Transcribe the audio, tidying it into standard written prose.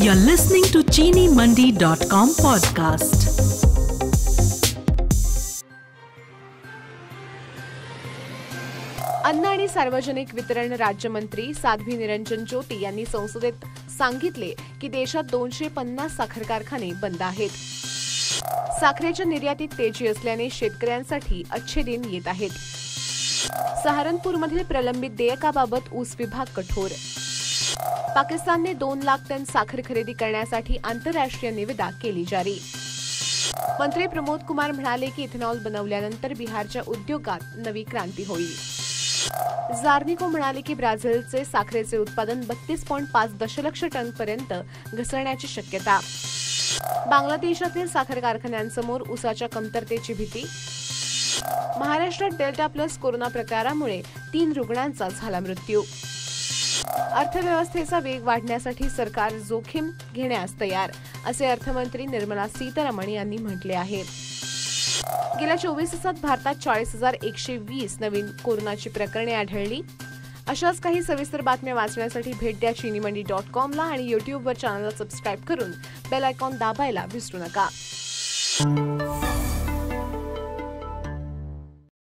You're listening to ChiniMandi.com podcast. अन्न आणि सार्वजनिक वितरण राज्यमंत्री साध्वी निरंजन ज्योती यांनी संसदेत सांगितले की देशात 250 साखर कारखाने बंद आहेत. साखरेच्या निर्यातीत तेजी असल्याने शेतकऱ्यांसाठी अच्छे दिन येत आहेत. सहारनपूरमधील प्रलंबित देयकाबाबत ऊस विभाग कठोर. पाकिस्तानने 2 लाख टन साखर खरेदी करण्यासाठी आंतरराष्ट्रीय निविदा केली जारी. मंत्री प्रमोद कुमार म्हणाले की इथेनॉल बनवल्यानंतर बिहारच्या उद्योगात नवी क्रांती होईल. झार्निको म्हणाले की ब्राझीलचे साखरेचे उत्पादन 32.5 दशलक्ष टनपर्यंत घसरण्याची शक्यता. बांगलादेशातील साखर कारखान्यांसमोर ऊसाच्या कमतरतेची भीती. महाराष्ट्रात डेल्टा प्लस कोरोना प्रकारामुळे 3 रुग्णांचा झाला मृत्यू. अर्थव्यवस्थेचा वेग वाढण्यासाठी सरकार जोखीम घेण्यास तयार, असे अर्थमंत्री निर्मला सीतारामन यांनी म्हटले आहे. गेल्या 24 तासात भारतात 40,120 नवीन कोरोनाची प्रकरणे आढळली. अशाच काही सविस्तर बातम्या वाचण्यासाठी भेट द्या ChiniMandi.com ला आणि YouTubeवर चॅनलला सबस्क्राईब करून बेल आयकॉन दाबायला विसरू नका.